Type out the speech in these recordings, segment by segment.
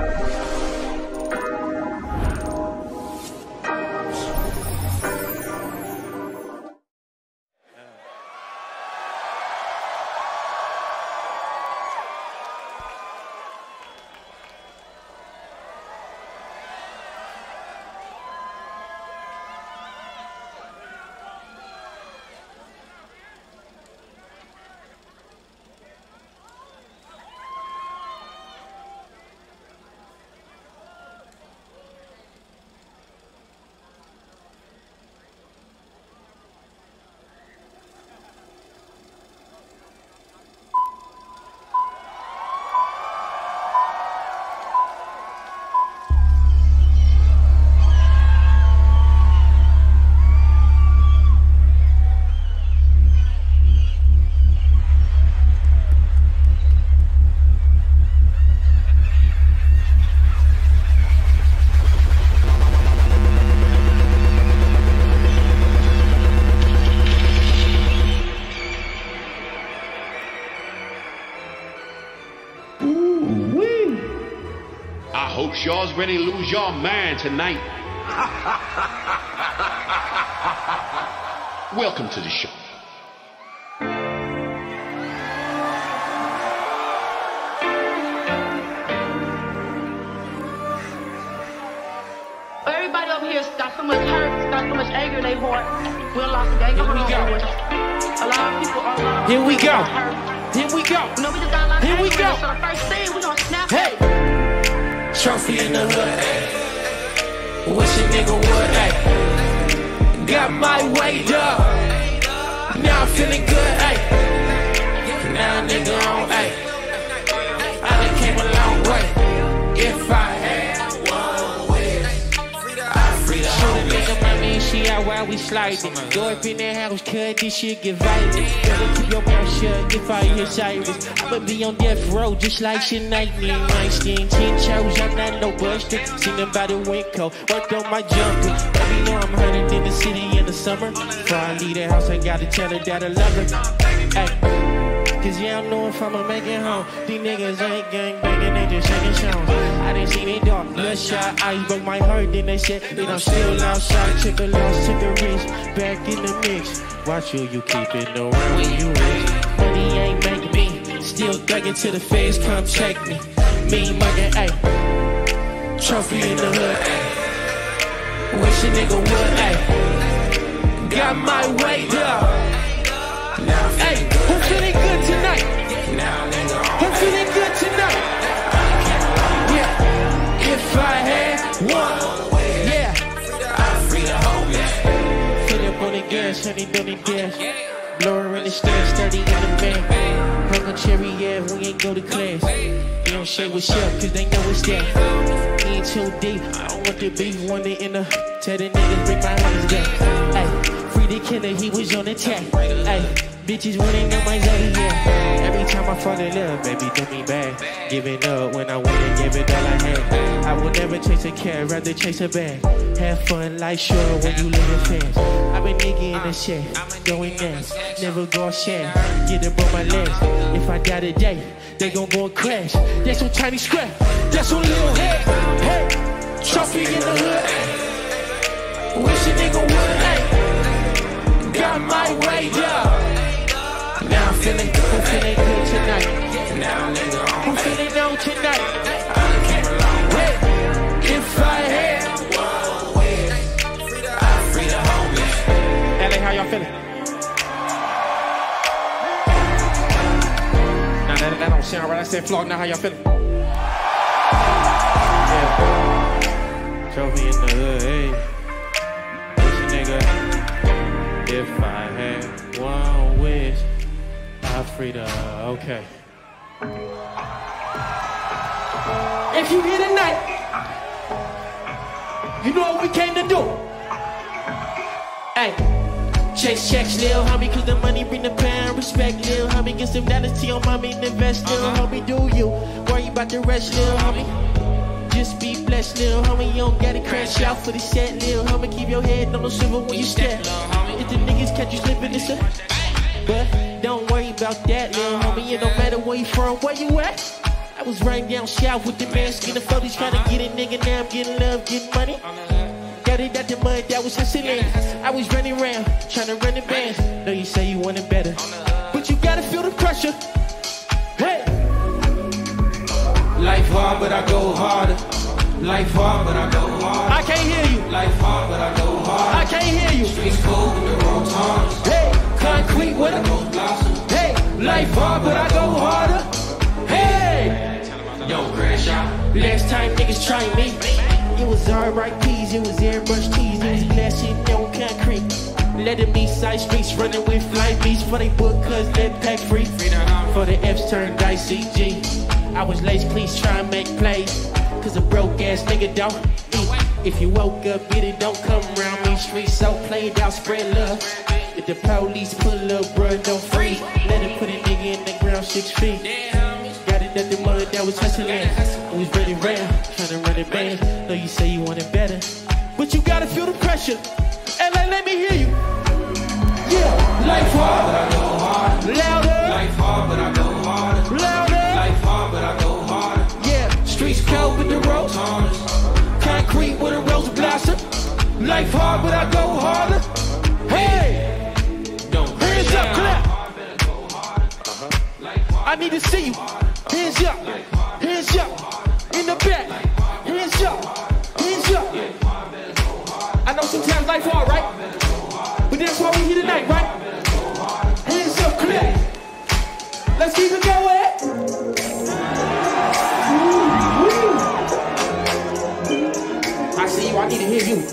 Y'all's ready to lose your mind tonight. Welcome to the show. Everybody over here got so much hurt, got so much anger in their heart. We lost a gang of homeboys. A lot of people are Here we go. Here we go. You know, we just got a lot of Here we anger, go. so the first thing we gonna snap. Hey. Trophy in the hood, ayy. Wish a nigga would, ayy. Got my weight up. Now I'm feeling good, ayy. Now a nigga on, ayy. I done came a long way. If I had one wish, I'd free the whole nigga, mommy, she out while we sliding. Go up in that house, cut this shit, get violent. Better keep your mouth shut if I hear sirens. I'ma be on death row just like shit nightly. Weinstein, 10 chose, I'm not no buster. Seen them by the window, worked on my jumper. Baby know I'm hurting in the city in the summer. Before I leave the house, I gotta tell her that I love her. Ay. Cause yeah, I don't know if I'ma make it home. These niggas ain't gang banging, they just shaking songs. I done seen it dark, bloodshot eyes broke my heart. Then they said that I'm still outside. Took a loss, took a risk, back in the mix. Watch who you keeping around when you rich. Money ain't making me, still thugging till the feds come check me. Me mugging, ayy. Trophy in the hood, ayy. Wish a nigga would, ayy. Got my weight up. Hey, who feeling good tonight? Who feeling good tonight? Yeah, if I had one, yeah, I'd free the homies. Fill up on the gas, honey, don't need gas. Blower in the stairs, 30 in the van. Hung on cherry, yeah, we ain't go to class. You don't share what's up, cause they know it's that. He ain't too deep, I don't want the beef, want it in the. Tell the niggas bring my homies back. Ay, free the killer, he was on attack. Ay. Bitches winning on my zodiac. Every time I fall in love, baby, do me bad. Giving up when I win and give it all I had. I will never chase a cat, rather chase a bag. Have fun, life short when you live fast. I've been nigga in the shed, going next. Never go share, get up on my legs. If I die today, they gon' go and crash. That's on tiny scrap, that's on little head. Hey, trophy in the hood. Wish a nigga would, hey. Got my weight up. Now I'm feeling good, who feeling good tonight? Who feeling on tonight? Hey, if I had one wish, I'd free the homies. LA, how y'all feeling? Nah, that don't sound right. I said Flog, now how y'all feeling? Yeah. Trophy in the hood, hey. Wish a nigga, if I had one wish, Frida, okay. If you here tonight, you know what we came to do. Hey, chase checks, lil' homie, cause the money bring the pound. Respect, lil' homie, get some dollars to your mommy and invest, lil' homie, do you worry about the rest, lil' homie? Just be blessed, lil' homie, you don't gotta crash out for the set, lil' homie, keep your head on the swivel when you step. If the niggas catch you slipping, it's a... But don't worry about that, little homie. It don't matter where you from, where you at. was running down south with the mask in the 40s, trying to get a nigga. Now I'm getting love, getting money. Got it out the mud, that was hustling. I was running around, trying to run the bands. No, you say you want it better, but you gotta feel the pressure. Hey! Life hard, but I go harder. Life hard, but I go harder. I can't hear you. Life hard, but I go harder. I can't hear you. Streets cold with the road tarnished. Hey! Concrete with a rose blossom. Hey! Life hard, but I go harder. Hey! Don't crash out. Last time niggas tried me, it was R.I.P's, it was airbrush tees, it was glass shit on concrete. Let them east side streets running with fly beats for they book cause they pack free. For the F's turned ICG. I was lazy, please try and make plays. Cause a broke ass nigga don't eat. If you woke up, get it, don't come around me. Streets so played out, spread love. If the police pull up, bruh, don't freeze. Let him put a nigga in the ground 6 feet. Got it at the mud, that was hustling. I was running around, trying to run it band. No, you say you want it better, but you gotta feel the pressure. And let me hear you. Yeah. Life hard, but I go harder. Louder. Life hard, but I go harder. Louder. Life hard, but I go harder. Yeah. Streets cold with the road tarnished. Concrete with a rose blossom. Life hard, but I go harder. Hey. Hands up, clap. I need to see you. Hands up, hands up, in the back. Hands up, hands up. I know sometimes life hard, right? But that's why we here tonight, right? Hands up, clap. Let's keep it going. I see you, I need to hear you.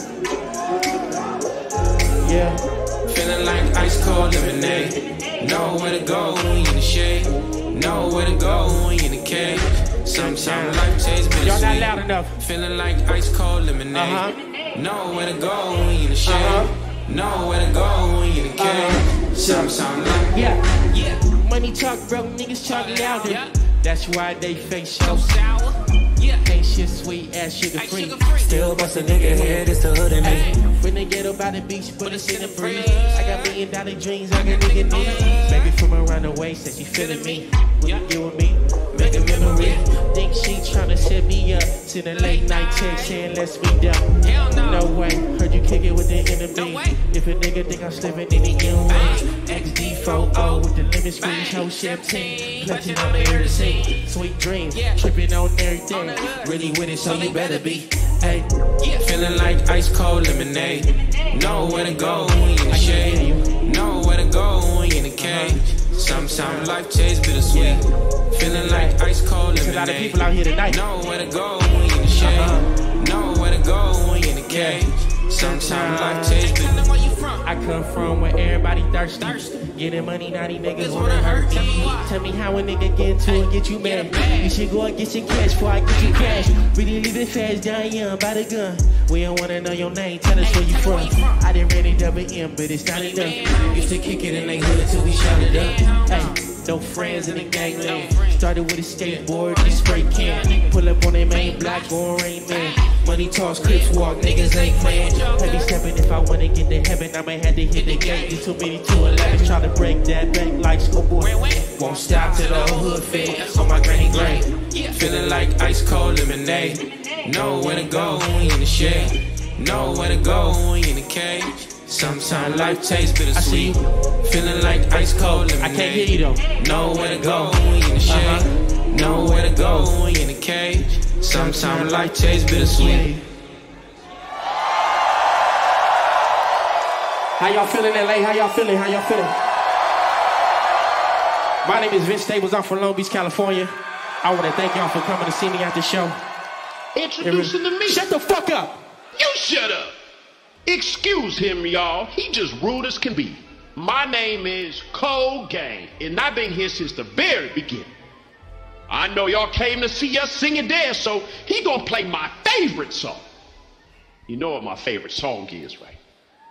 Yeah. Feeling like ice cold lemonade. Nowhere to go when you in the shade. Nowhere to go when you in the cage. Sometimes life tastes bittersweet. Y'all not loud enough. Feeling like ice cold lemonade. Nowhere to go when you in the shade. Nowhere to go when you in the cage. Sometimes life. Yeah. Money talk, broke niggas talk louder. That's why they face so sour. Ain't shit sweet, ass sugar free. Still bust a nigga head, it's the hood in me. Finna get up by the beach, put us in the breeze. I got $1 million dreams, I got nigga need. Baby from around the way, said she feeling me. When you get with me, make a memory. Think she tryna set me up. To the late night text saying let's meet up. No way, heard you kick it with the enemy. If a nigga think I'm slipping in the way. XD4O with the lemon squeeze, whole champagne. Plenty on the air to sing. Sweet dreams, tripping on everything. Really with it, so you better be. Hey, feeling like ice cold lemonade. Nowhere to go when you in the shade. Nowhere to go when you in the cage. Sometimes life tastes bittersweet. Feeling like ice cold lemonade. There's a lot of people out here tonight. Nowhere to go when you in the shade. Nowhere to go when you in the cage. Sometimes life tastes bittersweet. I come from where everybody thirsty. Getting money, now these niggas wanna hurt me. Tell me how a nigga get into it, get you mad. You should go and get your cash before I get you cash. Really live it fast, dying young, by the gun. We don't wanna know your name, tell us where you from. I didn't really double M, but it's not enough. Used to kick it in they hood till we shot it up. Hey. No friends in the gangland. Started with a skateboard and a spray can. Pull up on their main block, going Rain Man. Money toss, clips walk, niggas ain't playing. Heavy stepping, if I wanna get to heaven, I might have to hit the gate. There's too many 211s, try to break that bank like schoolboy. Won't stop till the whole hood fed on my granny grave. Feeling like ice cold lemonade. Nowhere to go when you in the shade. Nowhere to go when you in the cage. Sometimes life tastes bittersweet. Feeling like ice cold lemonade. I can't hear you though. Nowhere to go when you in the shade. Nowhere to go when you in the cage. Sometimes life tastes bittersweet. How y'all feeling, LA? How y'all feeling? How y'all feeling? My name is Vince Staples. I'm from Long Beach, California. I want to thank y'all for coming to see me at the show. Introducing to me. Shut the fuck up. You shut up. Excuse him, y'all. He just rude as can be. My name is Cold Gang, and I've been here since the very beginning. I know y'all came to see us sing and dance, so he gonna play my favorite song. You know what my favorite song is, right?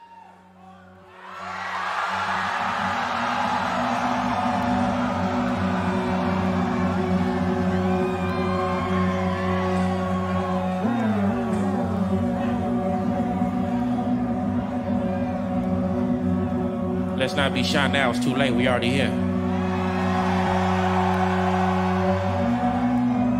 Let's not be shy now, it's too late, we already here.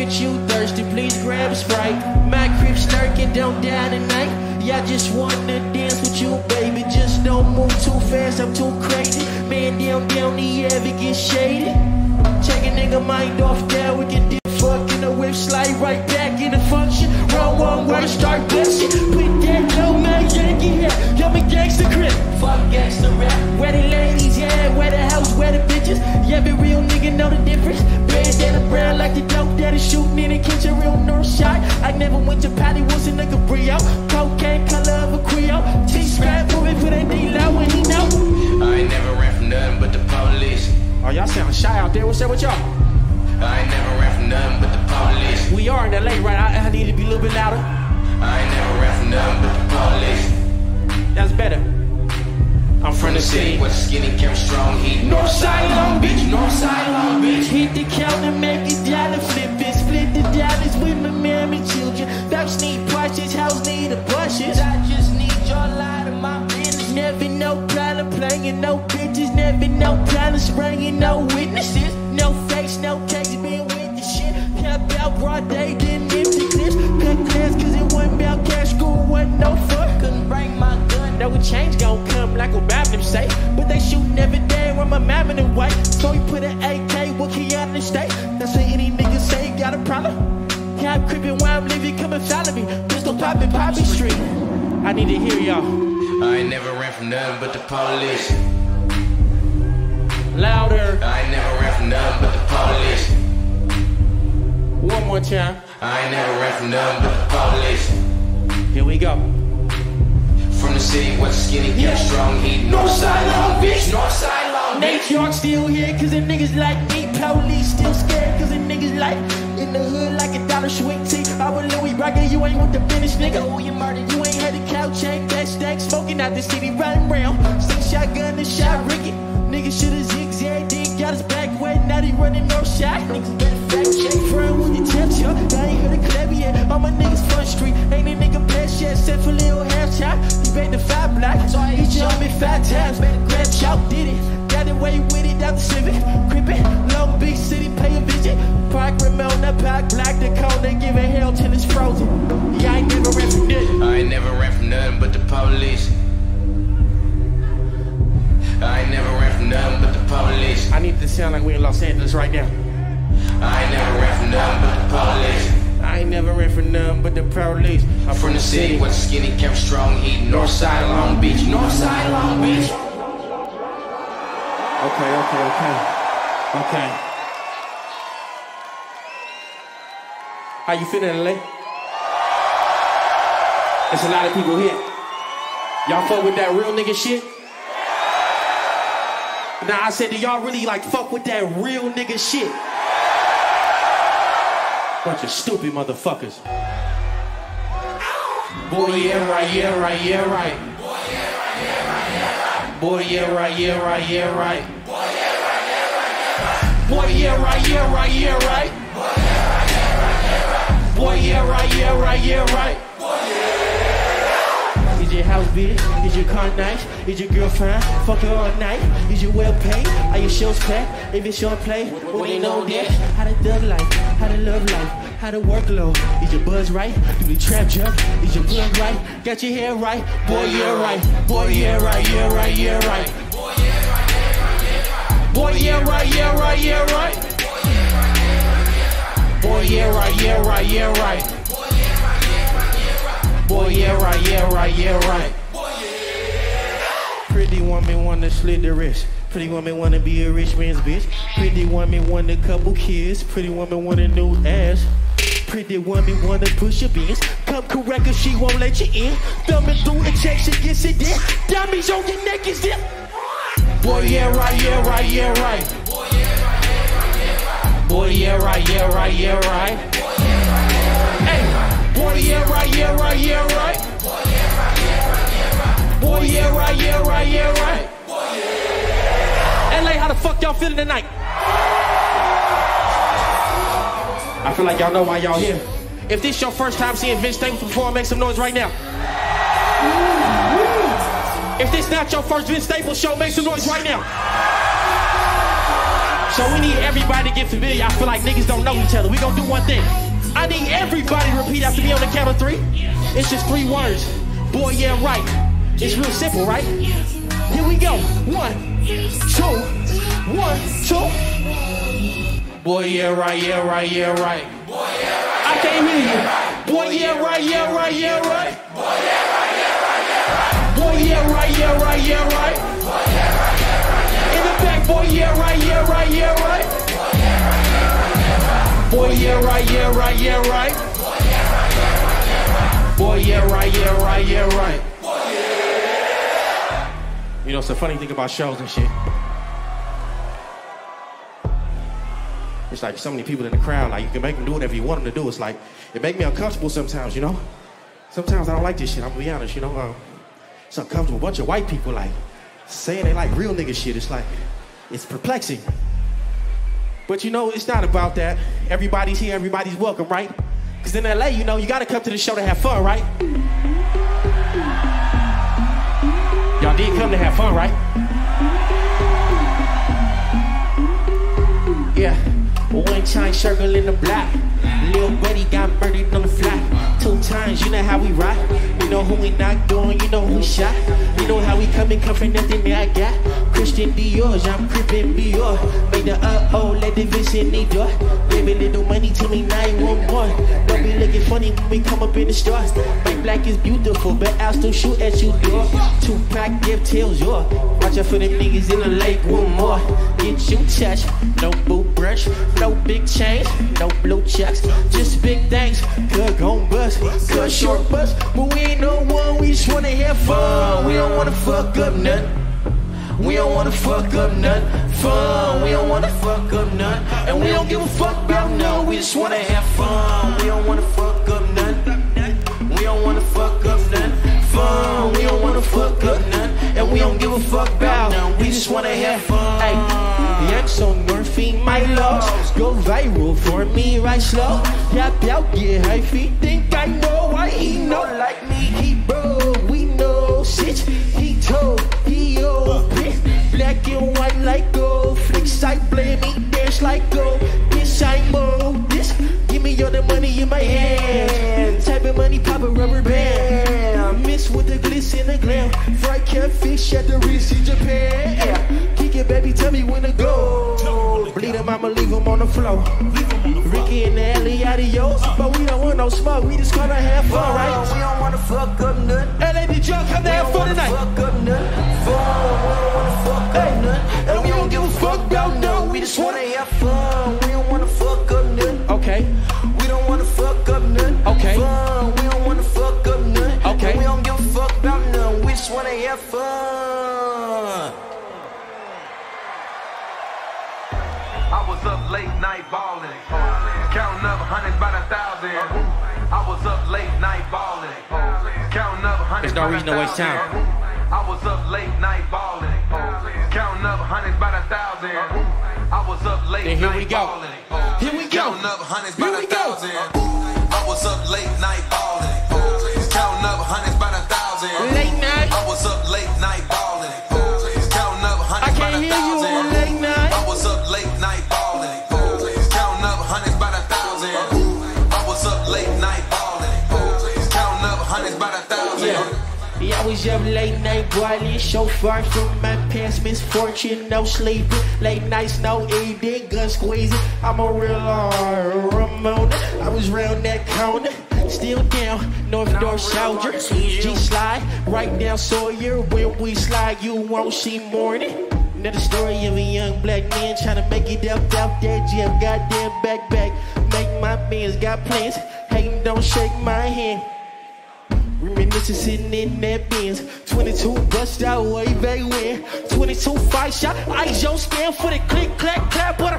get you thirsty, please grab a Sprite. My crib stirking, don't die tonight. Yeah, I just wanna dance with you, baby. Just don't move too fast, I'm too crazy. Man, down the ever get shady. Check a nigga mind off there, we can dip fuck in the whip, slide right back in the function. Wrong one word, start blushing. Put that low man Yankee here, yo me gangsta crib. Fuck gangsta rap. Where the ladies, yeah, where the house, where the bitches. Yeah, every real nigga know the difference. Bandana brown like the dope that is shooting in the kitchen, real north shot. I never went to Patty, was a nigga Brio. Cocaine color of a Creole. T-strap moving for that D-Low and he know. I ain't never ran from nothing but the police. Oh, y'all sound shy out there, what's up with y'all? I ain't never ran from nothing but the police. We are in LA, right? I need to be a little bit louder. I ain't never ran from nothing but the police. That's better. I'm from the city where the skinny came strong heat. Northside Long Beach, Northside Long Beach. Hit the counter, make it dollar, flip it, split the dollars with my mammy children. Those need brushes, house need a brushes. I just need your light of my business. Never no problem playing no bitches. Never no problem spraying no witnesses. No face, no case, being with the shit. Kept out broad day, didn't empty clips. Cut class cause it wasn't about cash, school wasn't no fun. Couldn't bring my gun, no change gon' come like what Babylon say. But they shooting every day when my mammy in white. So he put an AK, what he out in the state. That's what any nigga say he got a problem. Yeah, I'm creeping while I'm living, come and follow me. Pistol poppin' Poppy Street. I need to hear y'all. I ain't never ran from nothing but the police. Louder. I ain't never ran from nothing but the police. One more time. I ain't never ran from nothing but the police. Here we go. From the city where the skinny get strong heat. Northside Long Beach, Northside Long Beach. Nate York still here cause the niggas like me. Police still scared cause the niggas like in the hood like a dollar sweet tea. I was Louis Rocker, you ain't with the finish, nigga. Who you murdered? You ain't had a couch, ain't that stack. Smoking out the city, riding round. Six shotgun and shot Ricky. Niggas shoulda zigzagged, then got his back wet. Now they running no shot. Niggas better fact check. Friend with the temperature. I ain't heard a clap yet. All my niggas front street. Ain't a nigga blessed yet. Except for little half shot. He made the 5 block. So he jumped me 5 times. Better grab chop, did it. Got away with it out the Civic. Crippin', Long Beach City, pay a visit. Park Ramona, Park Block the corner. Giving hell till it's frozen. Yeah, I ain't never ran from nothing. I ain't never ran from nothing but the police. I ain't never ran from nothing but the police. I need to sound like we in Los Angeles right now. I ain't never ran from nothing but the police. I ain't never ran from nothing but the police. I'm from the city where the skinny kept strong heat. Northside Long Beach, Northside Long Beach. Okay. How you feeling, LA? There's a lot of people here. Y'all fuck with that real nigga shit? Now I said, do y'all really like fuck with that real nigga shit? Bunch of stupid motherfuckers. Boy, yeah, right, yeah, right, yeah, right. Boy, yeah, right, yeah, right, yeah, right. Boy, yeah, right, yeah, right, yeah, right. Boy, yeah, right, yeah, right, yeah, right. Is your house big? Is your car nice? Is your girl fine? Fuck her all night? Is you well paid? Are your shows packed? If it's your play, what ain't know that? How to thug life? How to love life? How to work low? Is your buzz right? Do the trap jump? Is your blood right? Got your hair right? Boy, yeah, right. Boy, yeah, right, yeah, right, yeah, right. Boy, yeah, right, yeah, right, yeah, right. Boy, yeah, right, yeah, right, yeah, right. Boy, yeah, right, yeah, right, yeah, right. Pretty woman wanna slit the wrist. Pretty woman wanna be a rich man's bitch. Pretty woman want a couple kids. Pretty woman want a new ass. Pretty woman wanna push your beans. Come correct if she won't let you in. Thumbing through a check, she gets it in. Dummies on your neck is it. Boy, yeah, right, yeah, right, yeah, right. Boy, yeah, right, yeah, right, yeah, right. Hey, boy, yeah, right, yeah, right, yeah, right. Boy, yeah, right, yeah, right, yeah, right. LA, how the fuck y'all feeling tonight? I feel like y'all know why y'all here. If this your first time seeing Vince Staples perform, make some noise right now. If this not your first Vince Staples show, make some noise right now. So we need everybody to get familiar. I feel like niggas don't know each other. We gonna do one thing. I need everybody to repeat after me on the count of 3. It's just 3 words. Boy, yeah, right. It's real simple, right? Here we go. 1, 2, 1, 2. Boy, yeah, right, yeah, right, yeah, right. Boy, yeah, right. I can't hear you. Boy, yeah, right, yeah, right, yeah, right. Boy, yeah, right, yeah, right, yeah, right. Boy, yeah, right, yeah, right, yeah, right. Boy, yeah, right, yeah, right, yeah, right. In the back, boy, yeah, right, yeah, right, yeah, right. Boy, yeah, right, yeah, right, yeah, right. Boy, yeah, right, yeah, right, yeah, right. You know, it's a funny thing about shows and shit. It's like so many people in the crowd, like you can make them do whatever you want them to do. It's like, it make me uncomfortable sometimes, you know? Sometimes I don't like this shit, I'm gonna be honest, you know? It's uncomfortable. A bunch of white people like saying they like real nigga shit. It's like, it's perplexing. But you know, it's not about that. Everybody's here, everybody's welcome, right? Because in LA, you know, you gotta come to the show to have fun, right? Y'all did come to have fun, right? Yeah. One time circle in the block. Lil Buddy got murdered on the fly. 2 times, you know how we rock. You know who we knocked on, you know who we shot. You know how we come for nothing that I got. Christian Dior's, I'm crippin' Dior. Made the let the vision need door. Gave a little money to me, now you want more. Don't be looking funny when we come up in the stores. My black is beautiful, but I'll still shoot at you, door. 2-pack, give tails, yo. Watch out for them niggas in the lake, one more. Get you touched, no boot brush, no big chains, no blue checks. Just big things, good gon' bust, good short bust. But we ain't no one, we just wanna have fun. We don't wanna fuck up nothing. We don't wanna fuck up nothing. Fun, we don't wanna fuck up nothing. And we don't give a fuck about none, we just wanna have fun. We don't wanna fuck up nothing. We don't wanna fuck up nothing. Fun, we don't wanna fuck up nothing. And we don't give a fuck about none, we just wanna have fun. Ay. Yanks on Murphy, my loves go viral for me, right slow. Yap, yap, get high feet, think I know why he know like me. He broke, we know shit. He told, he open. Black and white like gold. Flick side, play me, dance like gold. This I mode this. Give me all the money in my hand. Type of money, pop a rubber band. Mix with the glitz and the glam. Fried catfish at the Ritz in Japan. Yeah. Kick it, baby, tell me when to go. Bleed him, I'ma leave him on the floor. Ricky in the alley, adios. But we don't want no smoke, we just gonna have fun, right? We don't wanna fuck up nothing. LA, did y'all come to have fun tonight? Fuck up nothing. We don't wanna fuck up nothing. And we don't give a fuck about nothing. We just wanna have fun. We don't wanna fuck up nothing. Okay. We don't wanna fuck up nothing. Okay. Fun. We don't wanna fuck up nothing. Okay. And we don't give a fuck about nothing. We just wanna have fun. I was up late night ballin', counting up hundreds by the thousand. I was up late night ballin', counting up hundreds by the thousand. There's no reason to waste time. I was up late night ballin', counting up hundreds by the thousand. I was up late night ballin', counting up hundreds by the thousand. I was up late night ballin', counting up hundreds by the thousand. Late night. I was up late night ballin', counting up hundreds by the thousand. Late night. I was up late night ballin', counting up hundreds by the thousand. I was up late night ballin', counting up hundreds by the thousand. Yeah, I was up late night boiling, so far from my past misfortune, no sleeping. Late nights, no eating, gun squeezing. I'm a real Ramona. I was round that corner, still down, North Door Soldier. G-slide, right down Sawyer. When we slide, you won't see morning. Another story of a young black man trying to make it up out that gym. Goddamn backpack, make my bands, got plans. Hating, don't shake my hand. Reminiscing sitting in that Benz. 22 bust out way back when. 22 fight shot, eyes on stand for the click, clack, clap. What a...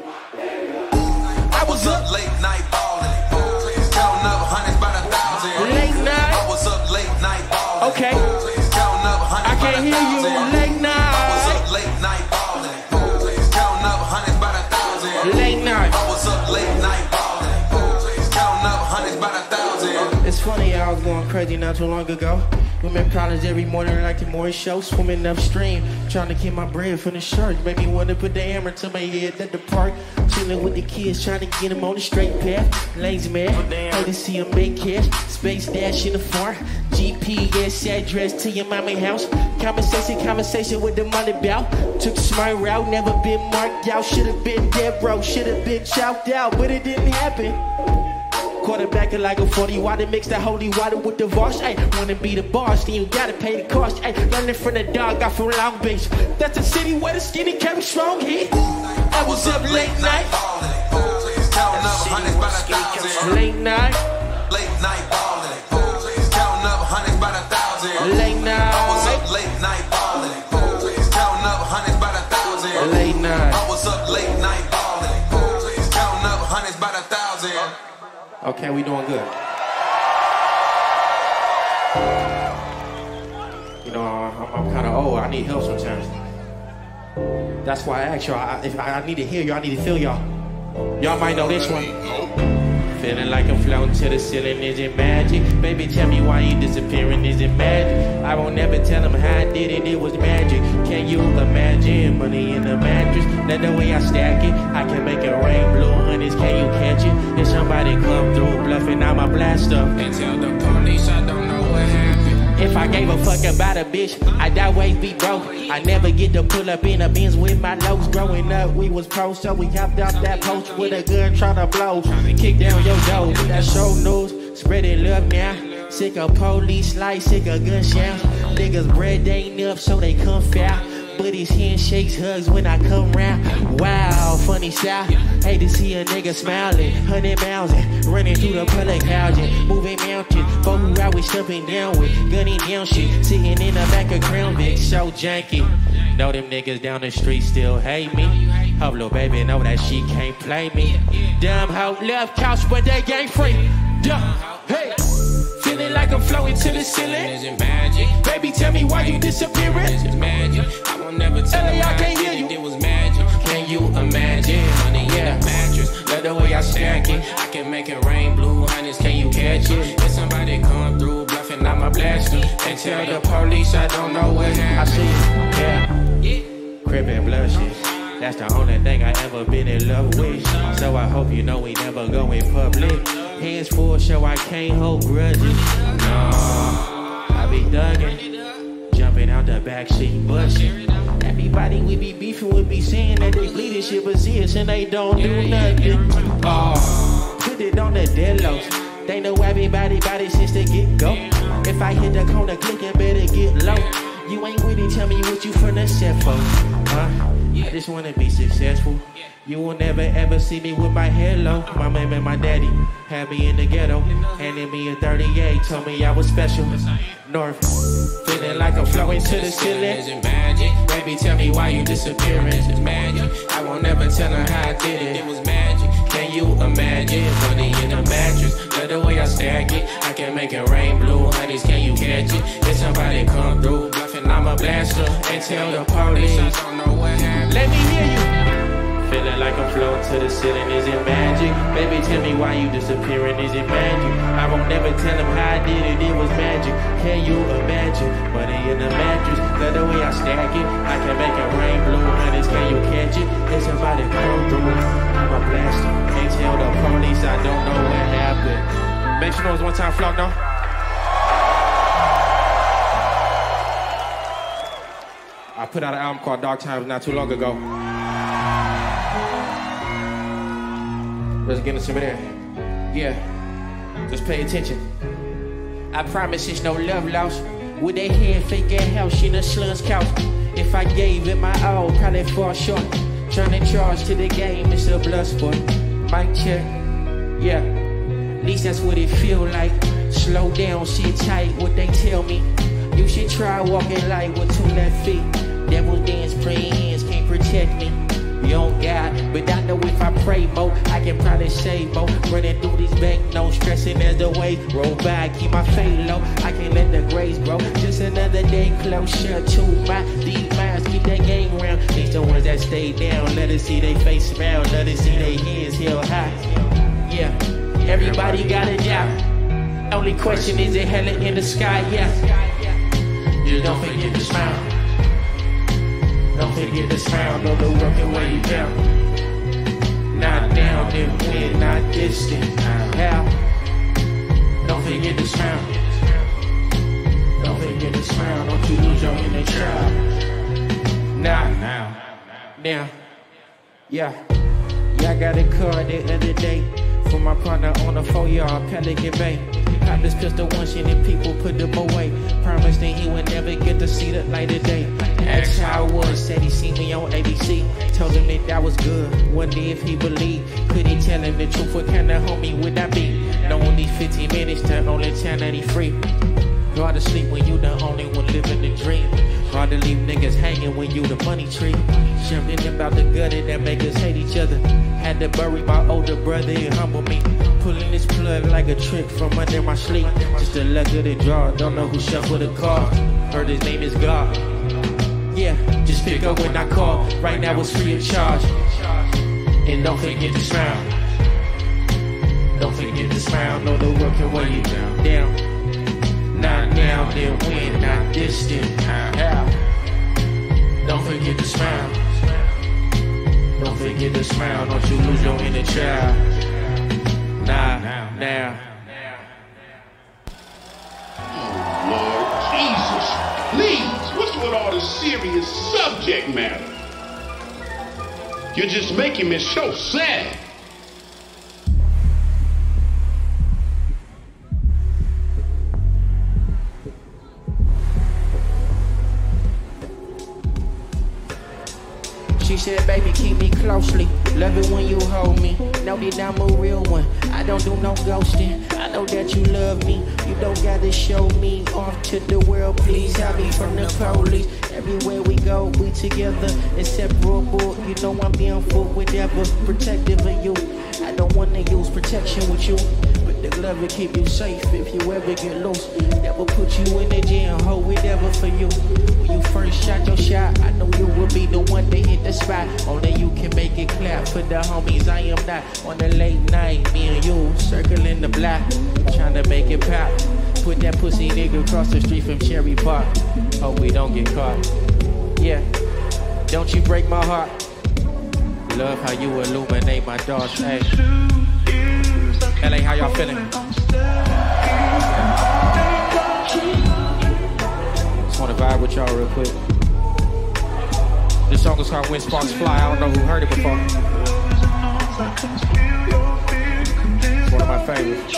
I was up late night ballin', counting up hundreds by the thousand. Late night. I was up late night ballin', okay. Counting up hundreds by the thousand. I can't hear you. Late night. I was up late night ballin', counting up hundreds by the thousand. Late night. I was up late night ballin', counting up hundreds by the thousand. It's funny, I was going crazy not too long ago. Women problems every morning like the morning show. Swimming upstream, trying to get my bread from the shark. Made me want to put the hammer to my head at the park. Chilling with the kids, trying to get them on the straight path. Lazy man, hate to see them make cash. Space dash in the farm. GPS address to your mama house. Conversation with the money bout. Took the smart route, never been marked out. Should've been dead bro, should've been chopped out, but it didn't happen. Quarterback like a 40 water, mix that holy water with the wash. Ay, wanna be the boss, then you gotta pay the cost. Ay, learning from the dog, got from Long Beach. That's the city where the skinny carry strong heat. I was up late night. Counting up hundreds by the thousand. Late night. Late night balling. Counting up hundreds by the thousand. Late night. I was up late night balling. Counting up hundreds by the thousand. Late night. I was up late night balling. Counting up hundreds by the thousand. Okay, we doing good. You know, I'm kind of old. I need help sometimes. That's why I asked y'all. If I need to hear y'all, I need to feel y'all. Y'all might know this one. Feeling like I'm floating to the ceiling, is it magic? Baby, tell me why you disappearing, is it magic? I won't never tell them how I did it, it was magic. Can you imagine money in the mattress? That's the way I stack it, I can make it rain blue honeys, can you catch it? If somebody come through bluffing, I'ma blast up. And tell the police I don't know what happened. If I gave a fuck about a bitch, I'd always be broke. I never get to pull up in a Benz with my lows. Growing up, we was pros, so we hopped off that post with a gun trying to blow. Kick down your door, that show news, spreading love now. Sick of police lights, sick of gunshots. Niggas bread ain't enough, so they come foul. But his handshakes, hugs when I come round. Wow, funny style. Hate to see a nigga smiling. 100 miles and running through the public housing. Moving mountains, but who I was stumping down with. Gunning down shit, sitting in the back of Crown Vic, so janky. Know them niggas down the street still hate me. Hope little baby know that she can't play me. Dumb hoe, love couch, but they ain't free. Dumb, hey. Feeling like I'm floating to the ceiling. Is it magic? Baby, tell me why you disappearing. Is it magic? I won't never tell them I how can't I hear did you. it, it was magic. Can you imagine? Money in a mattress, love the way I stack it. I can make it rain blue honeys, can you catch it? If somebody come through bluffing, I'ma blast them. And tell the police I don't know what happened. I see, yeah. Crib and blushes. That's the only thing I ever been in love with. So I hope you know we never go in public. Hands full, so I can't hold grudges. No, I be thugging, jumping out the backseat, busting. Everybody we be beefing with be saying that they bleeding shit, but see us and they don't do nothing. Oh, put it on the deadlocks. They know everybody body since the get-go. If I hit the corner, clicking, better get low. You ain't with it, tell me what you from the set for, huh? I just wanna be successful. You will never ever see me with my head low. My mom and my daddy had me in the ghetto, handed me a 38, told me I was special. North, feeling like I'm floating to the ceiling. Is it magic? Baby, tell me why you disappearing. Is it magic? I won't never tell her how I did it. It was magic. Can you imagine? Money in a mattress, love the way I stack it. I can make it rain blue honeys, can you catch it? If somebody come through bluffing, I'ma blast her. And tell the police I don't know what happened. Let me hear you. Feeling like I'm floating to the ceiling, is it magic? Baby, tell me why you disappearing, is it magic? I won't never tell them how I did it, it was magic. Can you imagine? Money in the mattress, love the way I stack it. I can make it rain blue honeys, can you catch it? If somebody come through, I'ma blast them. And tell the police I don't know what happened. Make some noise one time, Flog, no? I put out an album called Dark Times not too long ago. Let's get into some of that. Yeah, just pay attention. I promise it's no love lost. With their head fake at house in a slum's couch. If I gave it my all, probably fall short. Turning charge to the game, it's a blood sport. Mic check, yeah. At least that's what it feel like. Slow down, sit tight, what they tell me. You should try walking light with 2 left feet. Devil dance, praying hands can't protect me. You don't God, but I know if I pray more, I can probably save more. Running through these bank notes, stressing as the way roll by. Keep my faith low, I can let the grace grow. Just another day closer to my deep minds. Keep that game round. These the ones that stay down. Let us see they face smile. Let us see they heads held high. Yeah, everybody got a job. Only question is it hella in the sky, yeah. Just don't forget to smile. Don't forget to smile, know the work and weigh you down. Not down, then win, not distant. How? Don't forget to smile. Don't forget to smile, don't you lose your inner child. Now. Yeah, I got a car the other day for my partner on a 4-yard Pelican Bay. Pop this pistol once and then people put them away. Promised that he would never get to see the light of day. Asked how I was, said he seen me on ABC. Told him that was good, wondered if he believed. Could he tell him the truth, what kind of homie would I be? No, only 15 minutes to only 10 that he free. Hard to sleep when you the only one living the dream. Hard to leave niggas hanging when you the money tree. Jumping about the gutter that make us hate each other. Had to bury my older brother and humble me. Pulling this plug like a trick from under my sleeve. Just the luck of the draw, don't know who shuffled the car. Heard his name is God. Yeah, just pick up when I call. Right now it's free of charge. And don't forget to smile. Don't forget to smile, know the work can weigh you down. Not now, then win, not distant. How? Don't forget to smile. Don't forget to smile, don't you lose your inner child. Now. Oh, Lord Jesus, please, what's with all this serious subject matter? You're just making me so sad. She said, baby, keep me closely. Love it when you hold me. Know that I'm a real one. I don't do no ghosting. I know that you love me. You don't gotta show me off to the world, please. Hide me from the police. Everywhere we go, we together, inseparable. You know I'm being full, whatever, protective of you. I don't wanna use protection with you, but the glove will keep you safe if you ever get loose. Never put you in the jail, hold whatever for you. When you first shot your shot, I know you will be the one to hit the spot. Only you can make it clap for the homies. I am not on the late night, me and you circling the block, trying to make it pop. Put that pussy nigga across the street from Cherry Park. Hope we don't get caught. Yeah, don't you break my heart. Love how you illuminate my dark. Hey, LA, how y'all feeling? Just wanna vibe with y'all real quick. This song is called When Sparks Fly. I don't know who heard it before. It's one of my favorites.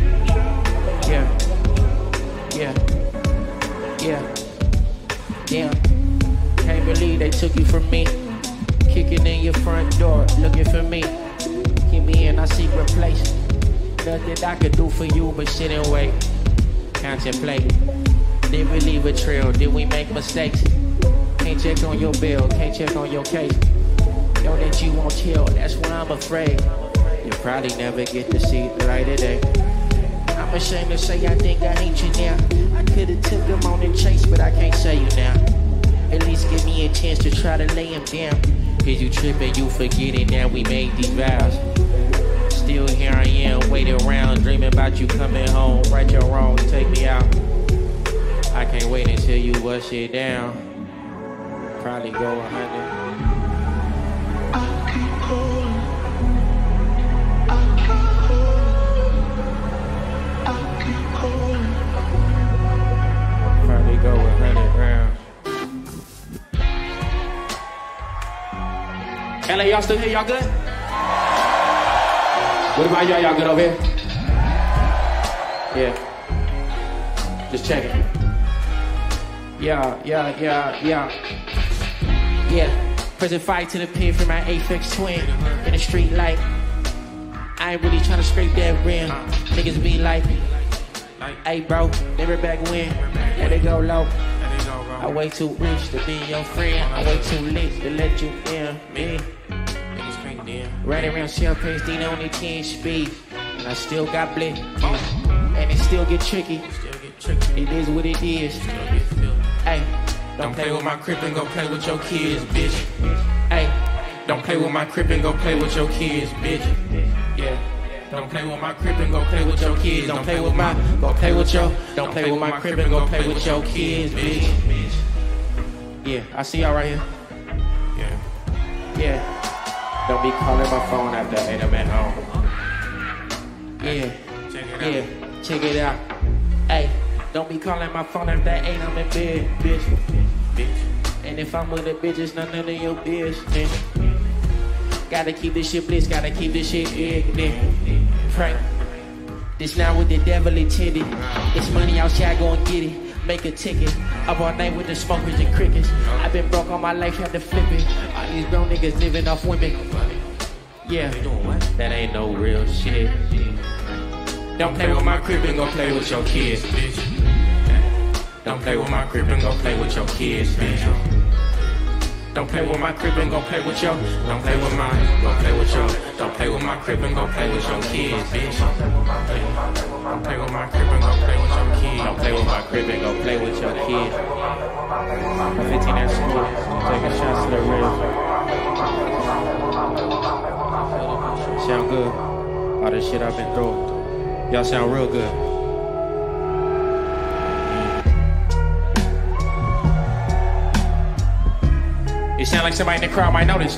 Yeah. Can't believe they took you from me. Kicking in your front door, looking for me. Keep me in our secret place. Nothing I could do for you but sit and wait. Contemplate. Did we leave a trail? Did we make mistakes? Can't check on your bill, can't check on your case. Know that you won't chill, that's why I'm afraid. You'll probably never get to see the light of day. I'm ashamed to say I think I hate you now. I could've took him on the chase, but I can't say you now. At least give me a chance to try to lay him down. Cause you tripping, you forgetting that we made these vows. Still here I am, waiting around, dreaming about you coming home. Right your wrongs, take me out. I can't wait until you wash it down. Probably go 100. Probably go 100 rounds. LA, y'all still here? Y'all good? What about y'all? Y'all good over here? Yeah. Just checking. Yeah. Present fight to the pin for my Apex twin. In the street light. I ain't really trying to scrape that rim. Niggas be like, hey bro, never back when. Let it go low. I way too rich to be your friend. I way too lit to let you in. Me. Right around champagne, still on the 10 speed. And I still got blick. And it still get tricky. It is what it is. Hey, don't play with my crib and go play with your kids, bitch. Hey, don't play with my crib and go play with your kids, bitch. Yeah. Don't play with my crib and go play with your kids. Don't play with my, go play with your. Don't play with my crib and go play with your kids, bitch. Yeah, I see y'all right here. Yeah. Don't be calling my phone after 8 I'm at home. Yeah. Check it out. Hey, don't be calling my phone after 8 I'm in bed, bitch. And if I'm with a bitch, it's none of your business. Gotta keep this shit bliss, gotta keep this shit ignorant. Pray. This now with the devil intended. It's money outside, go and get it. Make a ticket. Up all night with the smokers and crickets. I've been broke all my life, had to flip it. All these grown niggas living off women. Yeah, that ain't no real shit. Don't play with my crib and go play with your kids, bitch. Don't play with my crib and go play with your kids, bitch. Don't play with my crib and go play with your. Don't play with my, go play with your. Don't play with my crib and go play with your kids, bitch. Don't play with my crib and go play with your kids. Don't play with my crib and go play with your kids. 15 and school, taking shots to the ribs. Sound good. All the shit I've been through. Y'all sound real good. It sound like somebody in the crowd might notice.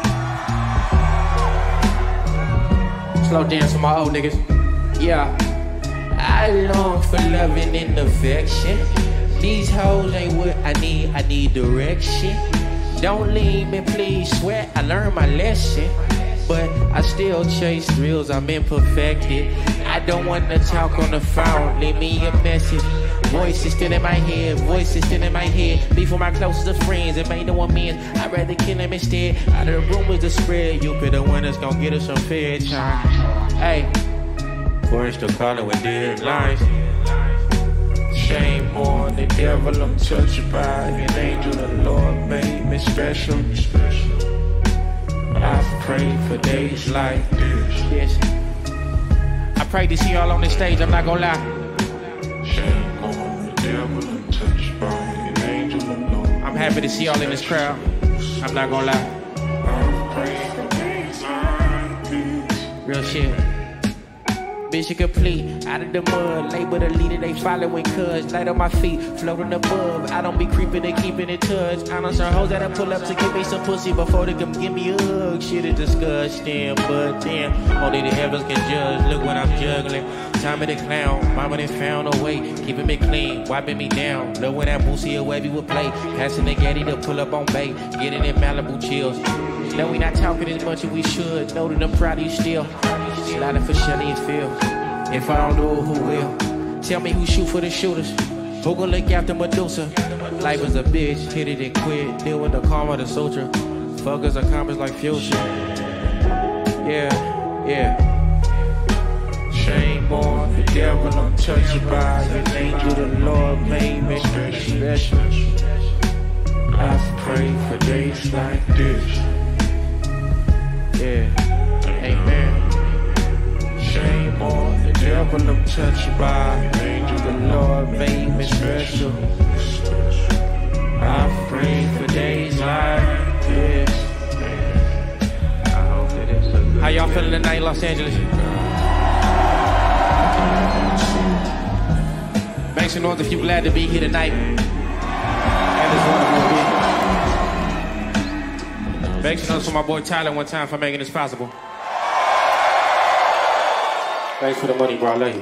Slow dance for my old niggas. Yeah. I long for loving and affection. These hoes ain't what I need direction. Don't leave me, please, sweat, I learned my lesson. But I still chase thrills, I'm imperfected. I don't wanna talk on the phone, leave me a message. Voices still in my head, voices still in my head. Before my closest of friends, it made no amends. I'd rather kill them instead. Out of the rumors to spread, you be the one that's gonna get us some fair time. Hey, words to call it with deadlines. Shame on the devil, I'm touched by an angel. The Lord made me special. I've prayed for days like this. Yes. I pray to see y'all on this stage, I'm not gonna lie. Shame on the devil, I'm touched by an angel alone. I'm happy to see y'all in this crowd. I'm not gonna lie. I've prayed for days like this. Real shit. Mission complete, out of the mud, label the leader, they following cuz. Light on my feet, floating above, I don't be creeping and keeping in touch. I know some hoes that'll pull up to give me some pussy before they come give me a hug. Shit is disgusting, but damn, only the heavens can judge. Look what I'm juggling, time of the clown, mama done found a way, keeping me clean, wiping me down. Love when that boosie or wavy would play, passing the Getty to pull up on bait, getting in Malibu chills. No, we not talking as much as we should, know that I'm proud of you still. Sliding for Shelly and Phil. If I don't do it, who will? Tell me who shoot for the shooters. Who gon' look after Medusa? Life is a bitch, hit it and quit. Deal with the karma, the soldier. Fuckers are comments like future. Yeah. Shame on the devil, I'm touched by an angel. The Lord made me special. I've prayed for days like this. Yeah, amen. Shame on the devil, I'm touched by an angel. The Lord made me special. I've prayed for days like this. How y'all feeling tonight, Los Angeles? Make some noise if you're glad to be here tonight. And this wonderful. Make some noise for my boy Tyler one time for making this possible. Thanks for the money, bro. I love you.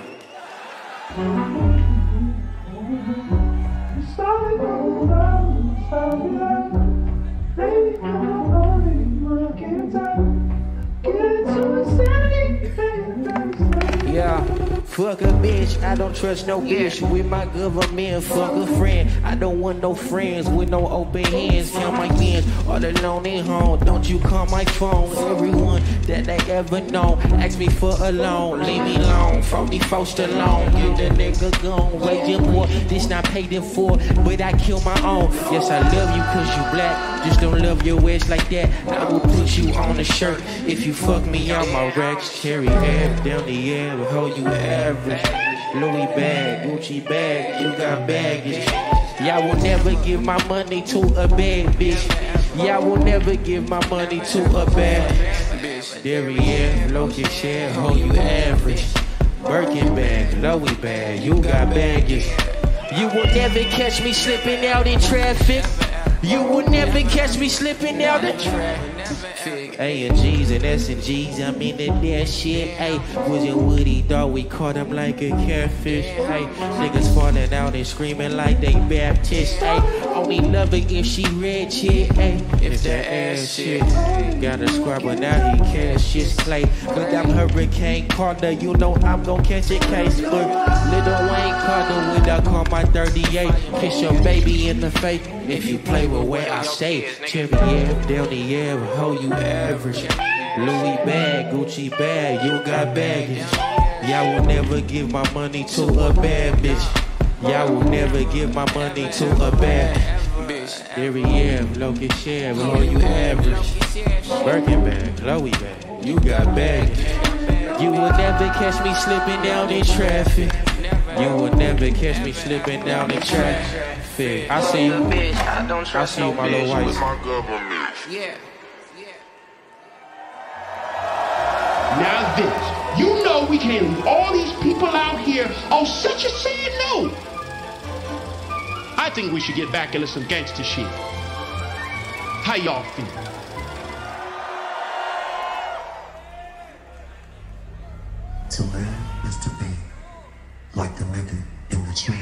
Yeah. Fuck a bitch, I don't trust no bitch. With my government, fuck a friend. I don't want no friends with no open hands. Count my ends, all alone at home. Don't you call my phone. Everyone that they ever known ask me for a loan. Leave me alone, 44 still alone. Get the nigga gone, wait your boy. This not paid in for, but I kill my own. Yes, I love you cause you black. Just don't love your ass like that. I will put you on a shirt. If you fuck me, I'm a Rex. Cherry hair down the air, will hold you average. Louis bag, Gucci bag, you got baggage. Y'all will never give my money to a bad bitch. Yeah, I will never give my money to a bad bitch. Derriere, low-key share, hold you average. Birkin bag, Louis bag, you got baggage. You will never catch me slipping out in traffic. You will never catch me slipping out in traffic. A and G's and S and G's, I'm into that shit. Ay, was it Woody? Thought we caught him like a catfish. Ay, niggas falling out and screaming like they Baptist. Ay, only love her if she red shit. Ay, if that ass shit. Got a squad, but now he cash just play. But I'm Hurricane Carter, you know I'm gon' catch a case. But Little Wayne Carter, when I call my 38, kiss your baby in the face. If you play with where I stay, cherry air, down the air, hold you average. Louis bag, Gucci bag, you got baggage. Y'all will never give my money to a bad bitch. Y'all will never give my money to a bad bitch. Every year, low-key share, hold you average. Birkin bag, Louis bag, you got baggage. You will never catch me slipping down in traffic. You will never catch me slipping down in traffic. I see you. I see you, my little white. Yeah. Now this, you know we can't leave all these people out here on such a sad note. I think we should get back into some gangster shit. How y'all feel? To live is to be like the nigga in the tree.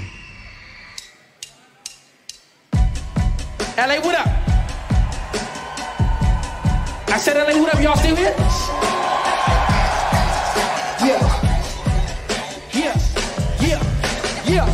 LA, what up? I said LA, what up? Y'all still here? Yeah.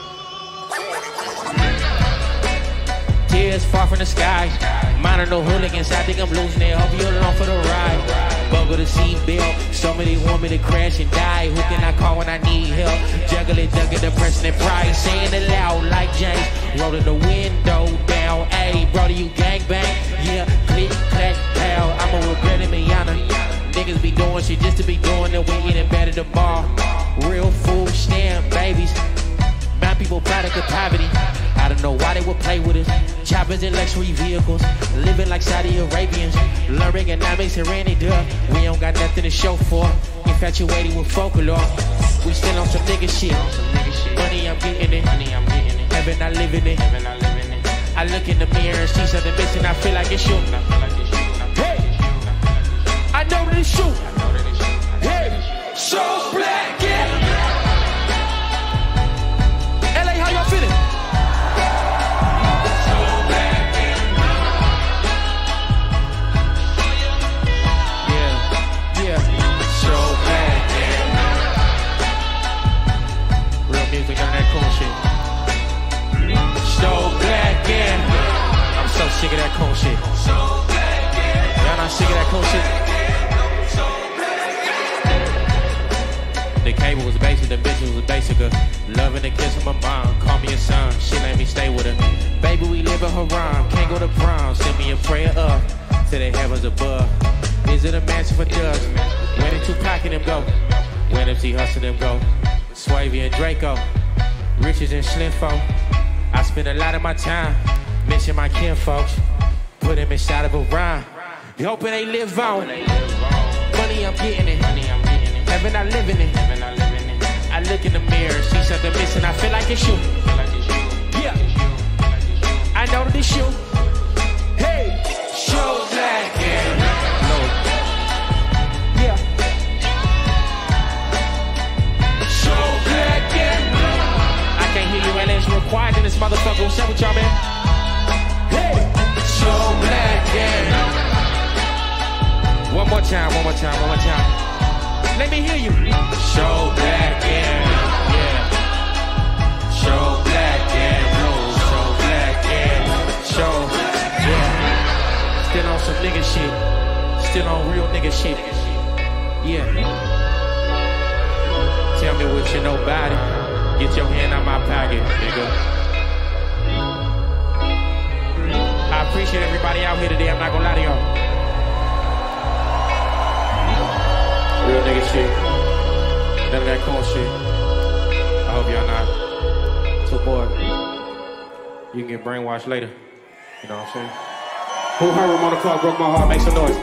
Tears far from the sky. Mine are no hooligans. I think I'm losing it. Hope you're along for the ride. Buckle the seatbelt. Somebody want me to crash and die. Who can I call when I need help? Juggle it, depressing and pride. Saying it loud like James. Rolling the window down. Ayy, brother, you gangbang. Yeah, click, clack, pow. I'ma regret it, Miana. Niggas be doing shit just to be doing it. We eating better the bar. Real food stamp babies. My people product of poverty. I don't know why they would play with us. Choppers and luxury vehicles. Living like Saudi Arabians. Learn economics and ran it up. We don't got nothing to show for. Infatuated with folklore. We still on some nigga shit. Money, I'm getting it. Heaven, I live in it. I look in the mirror and see something missing. I feel like it's you. Hey! I know that it's you. Hey! So black, yeah! LA, how y'all feeling? Yeah. So black, yeah. Real music on that cool shit. So black, yeah. I'm so sick of that cool shit. Y'all not sick of that cool shit? The cable was basic, the bitch was basic. Loving the kiss of my mom, call me a son, she let me stay with her. Baby, we live in her rhyme, can't go to prom. Send me a prayer up to the heavens above. Is it a mansion for thugs? Where did Tupac and them go? Where did MC Hustle them go? Swavy and Draco, Riches and Slim folk. I spend a lot of my time missing my kin folks. Put them inside of a rhyme, hoping they live on. Money, I'm getting it. Heaven, I live in it. I look in the mirror, see something missing. I feel like it's you. Yeah. I know that it's you. Hey. So black, yeah. Yeah. So black, yeah. I can't hear you, LA. It's real quiet in this motherfucker. What's up with y'all, man? Hey. So black, yeah. One more time. Let me hear you. So black, yeah. So black, yeah. So black, yeah. So, yeah. Still on some nigga shit. Still on real nigga shit. Yeah. Tell me what you know about it. Get your hand out my pocket, nigga. I appreciate everybody out here today. I'm not gonna lie to y'all. Real nigga shit. None of that cool shit. I hope y'all not too bored. You can get brainwashed later. You know what I'm saying? Who heard Ramona Clark broke my heart? Make some noise.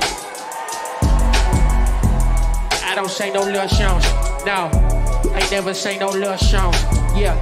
I don't say no little songs. No, I never say no little songs. Yeah.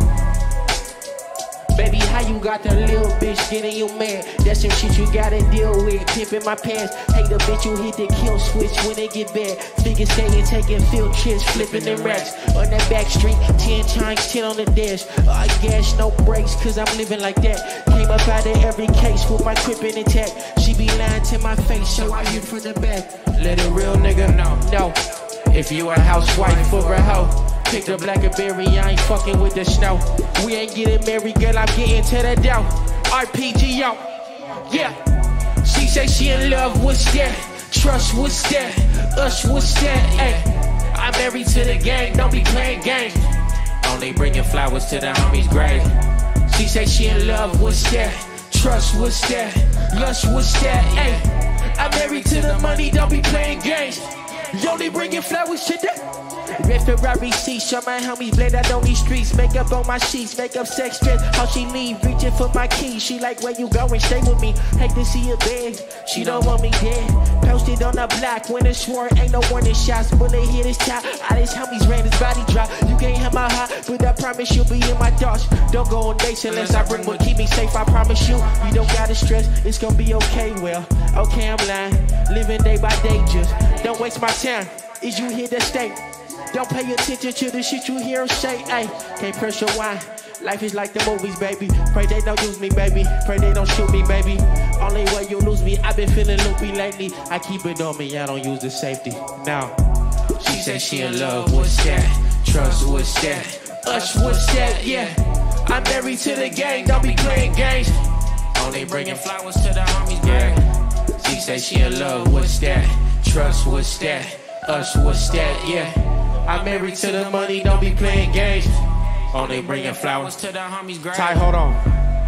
Baby, how you got that little bitch getting you mad? That's some shit you gotta deal with. Pimpin' my pants. Hate the bitch you hit the kill switch when they get bad. Figure skating, taking field trips, flipping them racks. On that back street, 10 times 10 on the dash. I gas, no brakes, cause I'm living like that. Came up out of every case with my crippin' intact. She be lying to my face, so I hit from the back. Let a real nigga know. No, if you a housewife for a hoe, pick the blackberry, I ain't fucking with the snow. We ain't getting married, girl, I'm getting to the dough. RPG, yo, yeah. She say she in love, what's that? Trust, what's that? Us, what's that? Ay, I'm married to the gang, don't be playing games. Only bringing flowers to the homie's grave. She say she in love, what's that? Trust, what's that? Lust, what's that? Ay, I'm married to the money, don't be playing games. Only bringing flowers to the red Ferrari seats, on my homies blade out on these streets. Makeup on my sheets, makeup sex dress. How she leave, reaching for my keys. She like, where you going, stay with me. Hate to see her beg, she don't want me dead. Posted on the block, when it's sworn, ain't no warning shots. Bullet hit his top, all his homies ran his body drop. You can't have my heart, but I promise you'll be in my thoughts. Don't go on dates unless I bring what keep me safe, I promise you. You don't gotta stress, it's gonna be okay, well, okay, I'm lying. Living day by day, just don't waste my time. Is you here to stay? Don't pay attention to the shit you hear say, ayy. Can't pressure wine. Life is like the movies, baby. Pray they don't use me, baby. Pray they don't shoot me, baby. Only way you lose me, I've been feeling loopy lately. I keep it on me, I don't use the safety. Now, she said she in love, what's that? Trust, what's that? Us, what's that? Yeah. I'm married to the gang, don't be playing games. Only bringing flowers to the homies, gang. She said she in love, what's that? Trust, what's that? Us, what's that? Yeah. I'm married to the money, don't be playing games. Only bringing flowers to the homies' grave. Ty, hold on.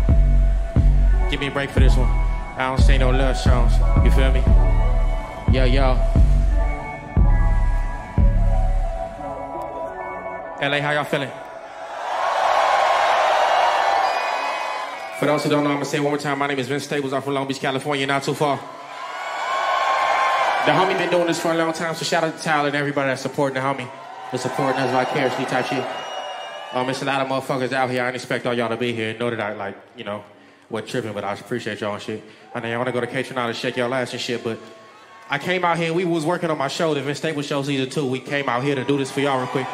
Give me a break for this one. I don't say no love songs. You feel me? Yo, yo. LA, how y'all feeling? For those who don't know, I'm gonna say it one more time. My name is Vince Staples. I'm from Long Beach, California, not too far. The homie been doing this for a long time, so shout out to Tyler and everybody that's supporting the homie. They're supporting us vicariously type shit. It's a lot of motherfuckers out here. I didn't expect all y'all to be here. Know that I, wasn't tripping, but I appreciate y'all and shit. I know y'all want to go to K to shake y'all ass and shit, but I came out here. We was working on my show, the Vince Staples Show Season 2. We came out here to do this for y'all real quick.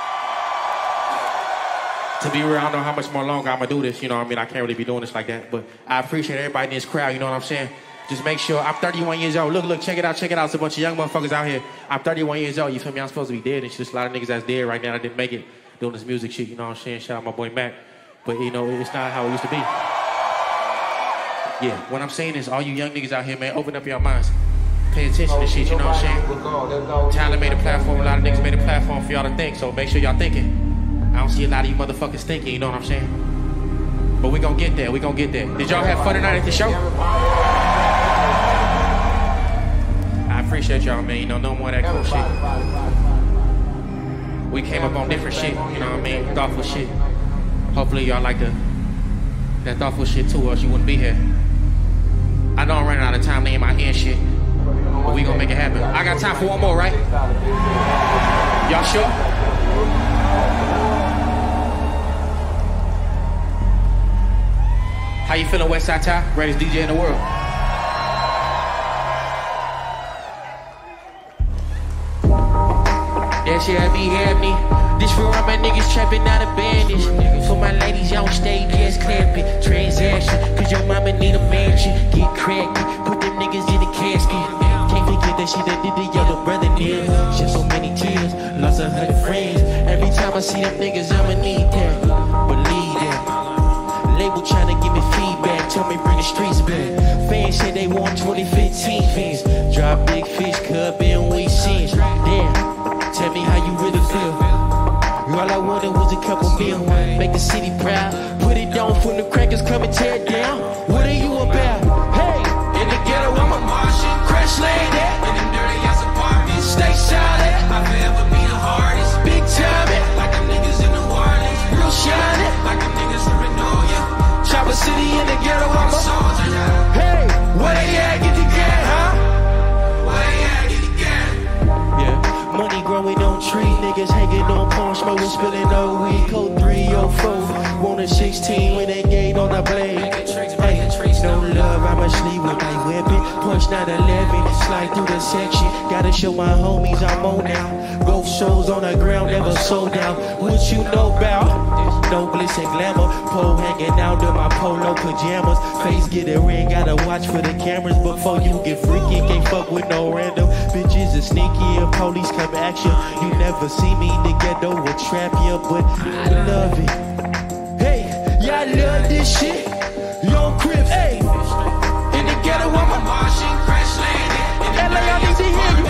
To be real, I don't know how much more longer I'm going to do this. You know what I mean? I can't really be doing this like that, but I appreciate everybody in this crowd. You know what I'm saying? Just make sure, I'm 31 years old. Look, check it out. It's a bunch of young motherfuckers out here. I'm 31 years old, you feel me? I'm supposed to be dead and shit. There's a lot of niggas that's dead right now that didn't make it doing this music shit, you know what I'm saying? Shout out my boy Mac. But, it's not how it used to be. Yeah, what I'm saying is all you young niggas out here, man, open up your minds. Pay attention to shit, you know what I'm saying? Tyler made a platform, a lot of niggas made a platform for y'all to think, so make sure y'all thinking. I don't see a lot of you motherfuckers thinking, you know what I'm saying? But we gonna get there, Did y'all have fun tonight at the show? I appreciate y'all, man. No more of that cool shit. We came up on different shit, you know what I mean? Thoughtful shit. Hopefully y'all like that thoughtful shit too, or else you wouldn't be here. I know I'm running out of time laying my end shit, but we gonna make it happen. I got time for one more, right? Y'all sure? How you feeling, Westside Ty? Greatest DJ in the world. That shit had me. This for all my niggas trapping out of bandage. For my ladies, y'all stay gas clapping. Transaction, cause your mama need a mansion. Get cracked, put them niggas in the casket. Can't forget that shit that did the younger brother did. Shed so many tears, lost 100 friends. Every time I see them niggas, I'ma need that. Believe that. Label trying to give me feedback, tell me bring the streets back. Fans say they want 2015 fans. Drop big fish, cub and we seen. Damn, tell me how you really feel. All I wanted was a couple mil. Make the city proud. Put it down for the crackers come and tear it down. What are you about? Hey, in the ghetto I'm a Martian. Crash land at in them dirty ass apartments. Stay solid. I forever be the hardest. Big time it. Like them niggas in New Orleans. Real shining. Like them niggas in Renoya. Chopper City in the ghetto I'm a soldier. Hey, where they at? spilling no weed, code 304. Want a 16 with a gate on the blade. Hey, no love, I'ma sleep with my weapon. Punch 911, slide through the section. Gotta show my homies I'm on now. Both shows on the ground, never sold out. What you know about? No glitz and glamour. Pole hanging out in my polo pajamas. Face get a ring, gotta watch for the cameras. Before you get freaky, can't fuck with no random. Bitches are sneaky and police come action. You never see me in the ghetto with trap, yeah, but I love it. Hey, yeah, I love this shit. Young Crips, hey. In the ghetto, I'm a Martian crash landing. LA, I need to hear you.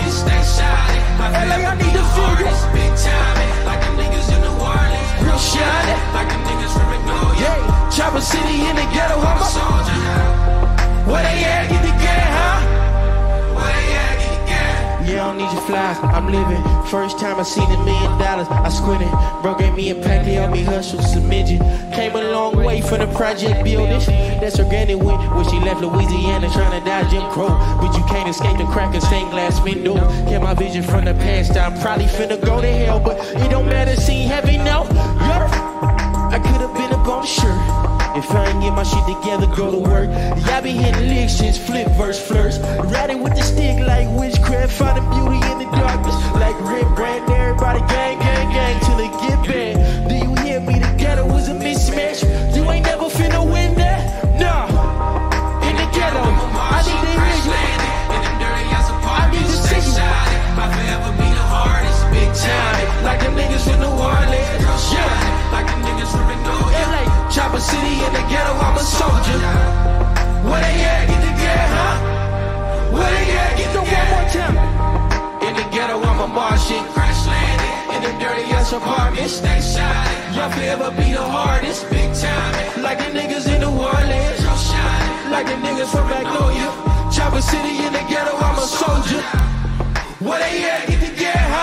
LA, I need to feel you. Big time, like them niggas in New Orleans. Real shiny, like them niggas from Gnaw. Yeah, Chopper City in the ghetto, I'm a soldier. Where they at, get the gang, huh? Where they at, get the gang? Yeah, I don't need your flies, I'm living. First time I seen $1 million, I squinted. Bro gave me a pack, they helped me hustle some midget. Came a long way from the project building. That's where Granny went when she left Louisiana trying to dodge Jim Crow. But you can't escape the crack of stained glass window. Kept my vision from the past, I'm probably finna go to hell, but it don't matter, see heavy now. I could've been up on the shirt. If I ain't get my shit together, go to work. Y'all be hitting licks, just flip verse flirts. Riding with the stick like witchcraft, finding beauty in the darkness. Like Red Brand, everybody gang, gang, gang, till it get bad. Do you hear me? The ghetto was a mismatch. You ain't never finna win that? Nah. In the ghetto, I need to hear you. I need to see you. I forever be the hardest, big time. Like them niggas in New Orleans. Yeah. Like them niggas from Gnaw. LA, Chopper City in the ghetto, I'm a soldier. Where they at, get the gang, huh? Where they at, get the one more time. In the ghetto, I'm a Martian. Crash landing in the dirty ass apartments. Stay shining. Y'all forever be the hardest, big time. Like the niggas in New Orleans. Like the niggas from Magnolia. Chopper City in the ghetto, I'm a soldier. Where they at, get the gang, huh?